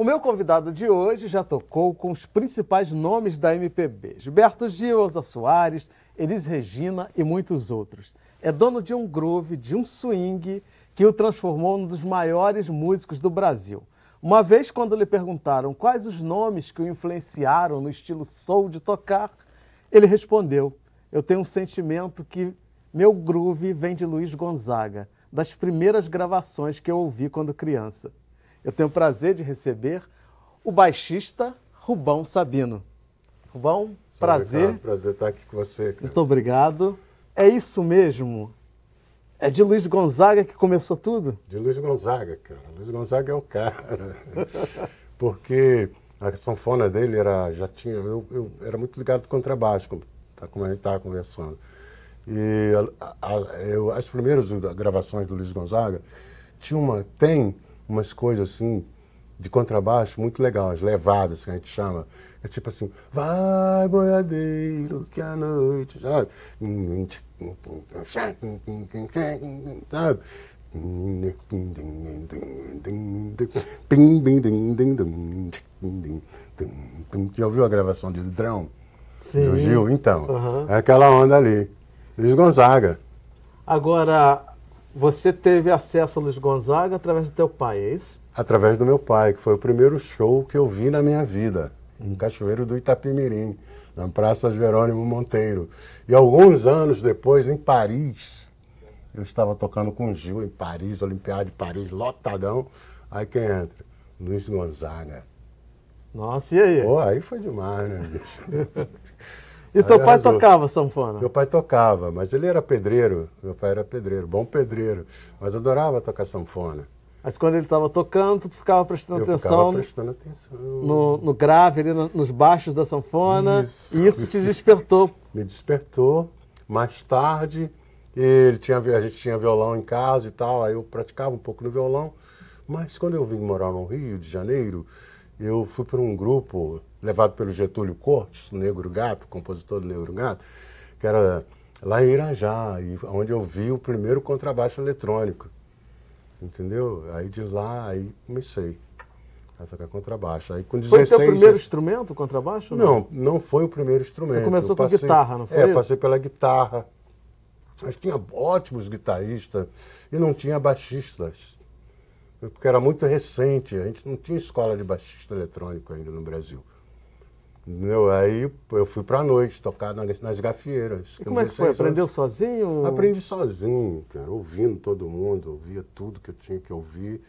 O meu convidado de hoje já tocou com os principais nomes da MPB. Gilberto Gil, Elza Soares, Elis Regina e muitos outros. É dono de um groove, de um swing, que o transformou num dos maiores músicos do Brasil. Uma vez, quando lhe perguntaram quais os nomes que o influenciaram no estilo soul de tocar, ele respondeu: eu tenho um sentimento que meu groove vem de Luiz Gonzaga, das primeiras gravações que eu ouvi quando criança. Eu tenho o prazer de receber o baixista Rubão Sabino. Rubão, prazer. Ricardo, prazer estar aqui com você, cara. Muito obrigado. É isso mesmo? É de Luiz Gonzaga que começou tudo? De Luiz Gonzaga, cara. Luiz Gonzaga é o cara. Porque a sanfona dele já tinha... Eu era muito ligado com contrabaixo, como a gente estava conversando. E as primeiras gravações do Luiz Gonzaga tem umas coisas assim de contrabaixo muito legais, levadas, que a gente chama. É tipo assim, vai boiadeiro que a noite, sabe? Sabe? Já ouviu a gravação de Drão? Sim. Do Gil? Então, é aquela onda ali. Luiz Gonzaga. Agora, você teve acesso a Luiz Gonzaga através do teu pai, é isso? Através do meu pai, que foi o primeiro show que eu vi na minha vida, em Cachoeiro do Itapemirim, na Praça Jerônimo Monteiro. E alguns anos depois, em Paris, eu estava tocando com o Gil em Paris, Olimpiada de Paris, lotadão. Aí quem entra? Luiz Gonzaga. Nossa, e aí? Pô, aí foi demais, né, bicho? E teu pai tocava sanfona? Meu pai tocava, mas ele era pedreiro. Meu pai era pedreiro, bom pedreiro. Mas adorava tocar sanfona. Mas quando ele estava tocando, tu ficava prestando atenção, ficava prestando atenção no grave, ali nos baixos da sanfona. Isso. E isso te despertou. Me despertou. Mais tarde, a gente tinha violão em casa e tal, aí eu praticava um pouco no violão. Mas quando eu vim morar no Rio de Janeiro, eu fui para um grupo levado pelo Getúlio Cortes, o Negro Gato, compositor do Negro Gato, que era lá em Irajá, onde eu vi o primeiro contrabaixo eletrônico. Entendeu? Aí de lá, aí comecei a tocar contrabaixo. Aí, com 16, foi o teu primeiro instrumento, o contrabaixo? Não foi o primeiro instrumento. Você começou com guitarra, não foi isso? Passei pela guitarra. Mas tinha ótimos guitarristas e não tinha baixistas. Porque era muito recente, a gente não tinha escola de baixista eletrônico ainda no Brasil. Entendeu? Aí eu fui pra noite tocar nas gafieiras. E como é que foi? Aprendeu sozinho? Aprendi sozinho, cara, ouvindo todo mundo, ouvia tudo que eu tinha que ouvir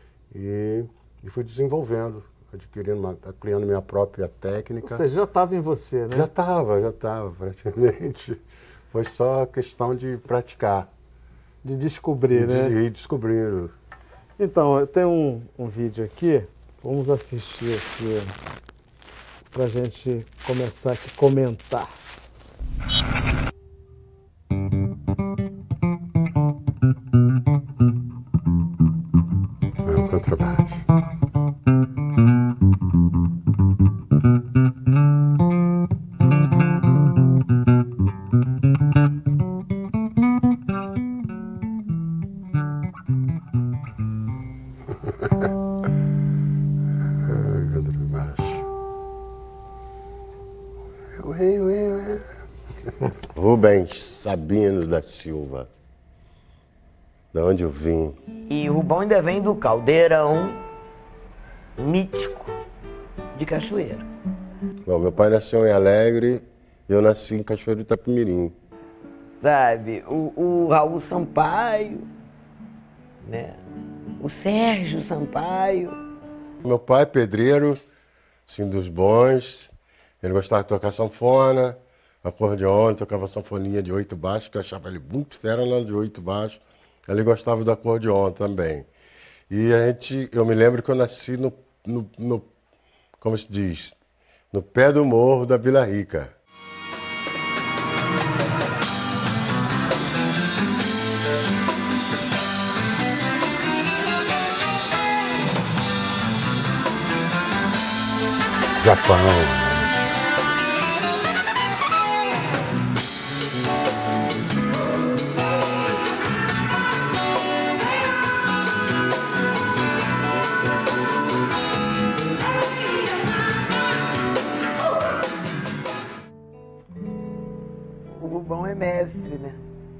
e fui desenvolvendo, criando minha própria técnica. Ou seja, já estava em você, né? Já estava praticamente. Foi só questão de praticar. De descobrir, né? De ir descobrindo. Então, eu tenho um vídeo aqui, vamos assistir aqui, pra gente começar aqui a comentar. É um contrabaixo. Rubens Sabino da Silva, da onde eu vim. E o Rubão ainda vem do caldeirão mítico de Cachoeiro. Bom, meu pai nasceu em Alegre e eu nasci em Cachoeiro do Itapemirim. Sabe, o Raul Sampaio, né? O Sérgio Sampaio. Meu pai, pedreiro, assim, dos bons. Ele gostava de tocar sanfona, acordeon, tocava sanfoninha de 8 baixos, que eu achava ele muito fera lá de 8 baixos. Ele gostava do acordeon também. E eu me lembro que eu nasci como se diz, no pé do morro da Vila Rica. Japão. O Rubão é mestre, né?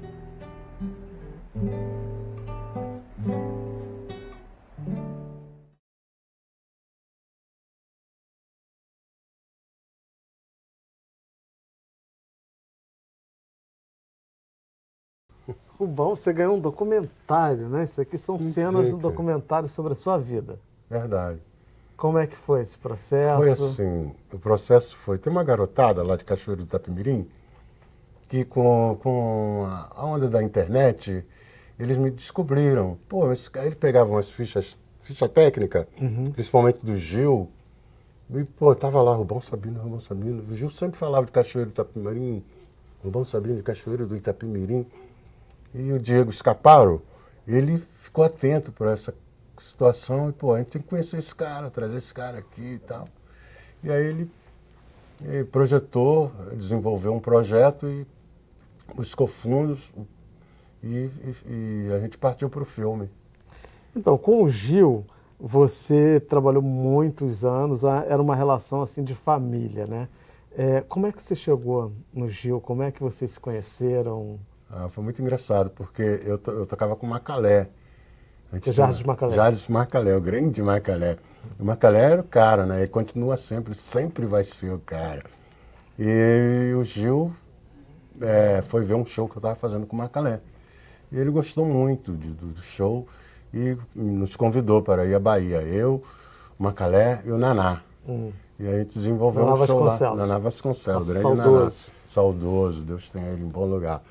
Rubão, você ganhou um documentário, né? Isso aqui são cenas do cara. documentário sobre a sua vida. Verdade. Como é que foi esse processo? Foi assim, o processo foi... Tem uma garotada lá de Cachoeiro do Itapemirim que com a onda da internet, eles me descobriram. Pô, ele pegava umas ficha técnica, principalmente do Gil, e, pô, tava lá, Rubão Sabino. O Gil sempre falava de Cachoeiro do Itapemirim, Rubão Sabino de Cachoeiro do Itapemirim. E o Diego Scaparo, ele ficou atento para essa situação e, pô, a gente tem que conhecer esse cara, trazer esse cara aqui e tal. E aí ele projetou, desenvolveu um projeto e buscou fundos e a gente partiu para o filme. Então, com o Gil, você trabalhou muitos anos, era uma relação assim de família, né? Como é que você chegou no Gil? Como é que vocês se conheceram? Foi muito engraçado, porque eu tocava com o Macalé. O Jardim Macalé. Jardim Macalé, o grande Macalé. O Macalé era o cara, né? Ele continua sempre vai ser o cara. E o Gil foi ver um show que eu estava fazendo com o Macalé. E ele gostou muito do show e nos convidou para ir à Bahia. Eu, o Macalé e o Naná. E aí a gente desenvolveu um show lá. Naná Vasconcelos, grande saudoso. Naná. Saudoso, Deus tenha ele em bom lugar.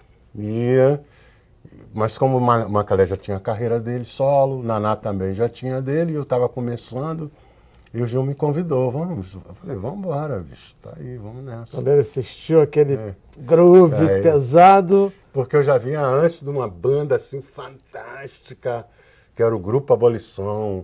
Mas como o Macalé já tinha a carreira dele solo, o Naná também já tinha dele, e eu estava começando, e o Gil me convidou, vamos. Eu falei, vamos embora, bicho, tá aí, vamos nessa. Quando ele assistiu aquele groove pesado... Porque eu já vinha antes de uma banda assim fantástica, que era o Grupo Abolição,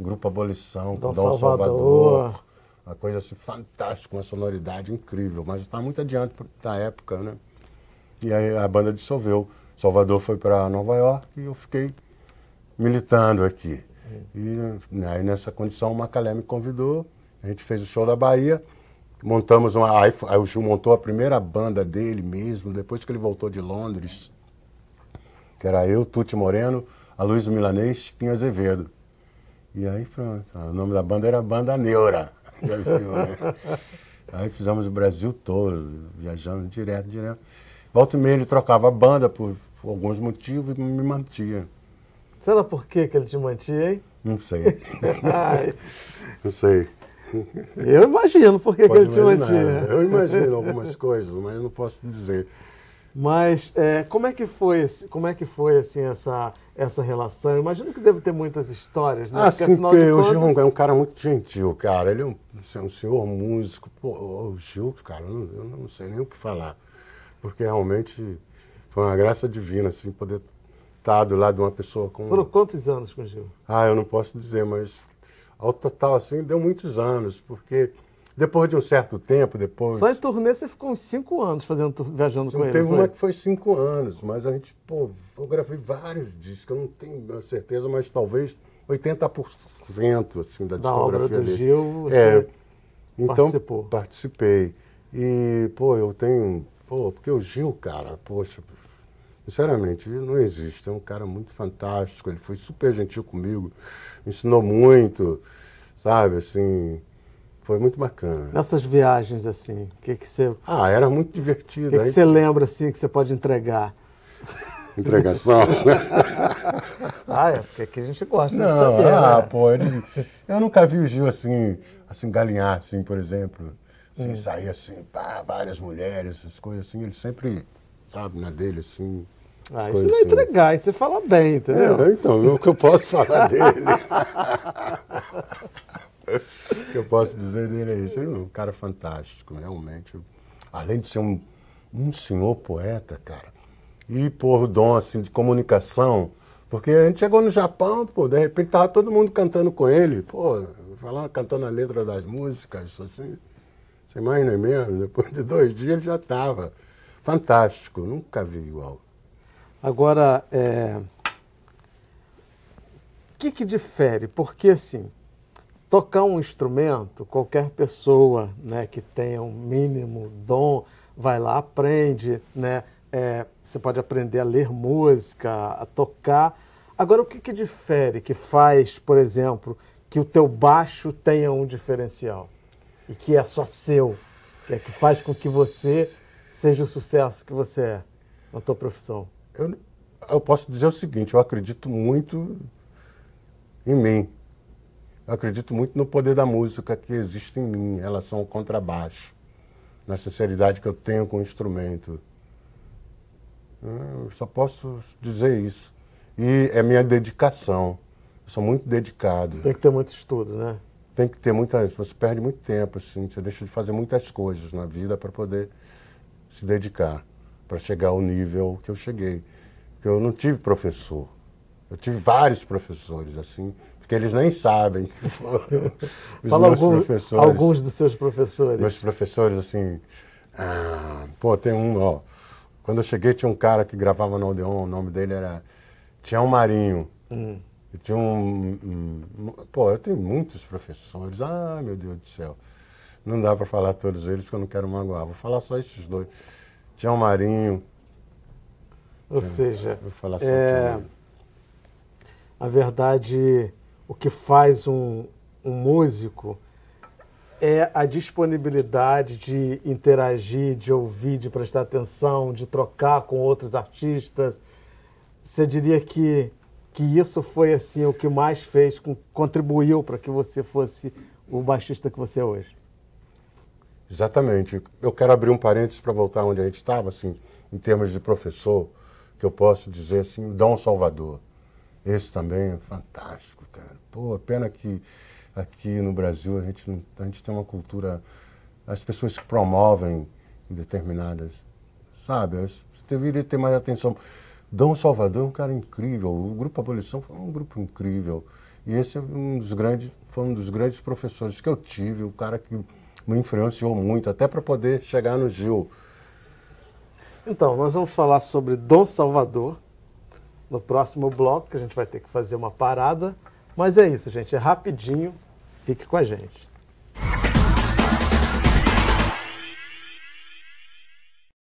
com Dom Salvador. Uma coisa assim fantástica, uma sonoridade incrível, mas está muito adiante da época, né? E aí a banda dissolveu. Salvador foi para Nova York e eu fiquei militando aqui. E aí nessa condição o Macalé me convidou, a gente fez o show da Bahia, montamos aí o Gil montou a primeira banda dele mesmo, depois que ele voltou de Londres, que era eu, Tuti Moreno, Aloysio Milanês, Chiquinho Azevedo. E aí pronto, o nome da banda era Banda Neura. Já viu, né? Aí fizemos o Brasil todo, viajando direto. Volta e meia ele trocava a banda por alguns motivos e me mantinha. Será por que ele te mantinha, hein? Não sei. Não sei. Eu imagino por que ele te mantinha. Eu imagino algumas coisas, mas eu não posso dizer. Mas como é que foi assim, essa relação? Eu imagino que deve ter muitas histórias, né? Porque o Gil é um cara muito gentil, cara. Ele é um senhor músico. Pô, o Gil, cara, eu não sei nem o que falar. Porque realmente foi uma graça divina, assim, poder estar do lado de uma pessoa com... Foram quantos anos com o Gil? Eu não posso dizer, mas ao total, assim, deu muitos anos, porque depois de um certo tempo, Só em turnê você ficou uns 5 anos viajando com ele, teve uma que foi 5 anos, mas a gente, eu gravei vários discos, eu não tenho certeza, mas talvez 80% assim, da discografia obra do dele. Gil, você então, participei. E, eu tenho... porque o Gil, cara, poxa, sinceramente, ele não existe. É um cara muito fantástico, ele foi super gentil comigo, me ensinou muito, sabe, assim, foi muito bacana. Nessas viagens, assim, o que você... era muito divertido. O que você lembra, assim, que você pode entregar? Entregação? Porque aqui a gente gosta de saber, né? Eu nunca vi o Gil, assim galinhar, assim, por exemplo. Assim, sair assim, várias mulheres, essas coisas assim, ele sempre, sabe, na dele, assim. Isso não é entregar, isso você fala bem, entendeu? Então, o que eu posso falar dele? O que eu posso dizer dele é isso. Ele é um cara fantástico, realmente. Além de ser um senhor poeta, cara, e, o dom, assim, de comunicação, porque a gente chegou no Japão, de repente tava todo mundo cantando com ele, cantando a letra das músicas, assim. Você imagina mesmo? Depois de 2 dias ele já estava. Fantástico, nunca vi igual. Agora, o que difere? Porque, assim, tocar um instrumento, qualquer pessoa, né, que tenha um mínimo dom, vai lá, aprende, né? Você pode aprender a ler música, a tocar. Agora, o que difere, que faz, por exemplo, que o teu baixo tenha um diferencial? E que é só seu, que faz com que você seja o sucesso que você é na tua profissão? Eu posso dizer o seguinte, eu acredito muito em mim. Eu acredito muito no poder da música que existe em mim em relação ao contrabaixo, na sinceridade que eu tenho com o instrumento. Eu só posso dizer isso. E é minha dedicação. Eu sou muito dedicado. Tem que ter muito estudo, né? Tem que ter você perde muito tempo, assim, você deixa de fazer muitas coisas na vida para poder se dedicar, para chegar ao nível que eu cheguei. Porque eu não tive professor. Eu tive vários professores, assim, porque eles nem sabem que foram os Fala meus professores. Alguns dos seus professores. Meus professores, assim, tem um, ó, quando eu cheguei tinha um cara que gravava no Odeon, o nome dele era Tião Marinho. E tinha eu tenho muitos professores, meu Deus do céu. Não dá para falar todos eles porque eu não quero magoar, vou falar só esses dois. Tião Marinho. Ou seja, vou falar só na verdade, o que faz um músico é a disponibilidade de interagir, de ouvir, de prestar atenção, de trocar com outros artistas. Você diria que isso foi assim o que mais contribuiu para que você fosse o baixista que você é hoje? Exatamente. Eu quero abrir um parênteses para voltar onde a gente estava, assim, em termos de professor, que eu posso dizer assim, Dom Salvador. Esse também é fantástico, cara. Pô, pena que aqui no Brasil a gente tem uma cultura, as pessoas se promovem em determinadas, sabe? Você deveria ter mais atenção. Dom Salvador é um cara incrível, o Grupo Abolição foi um grupo incrível. E esse foi um dos grandes professores que eu tive, o cara que me influenciou muito, até para poder chegar no Gil. Então, nós vamos falar sobre Dom Salvador no próximo bloco, que a gente vai ter que fazer uma parada. Mas é isso, gente, é rapidinho, fique com a gente.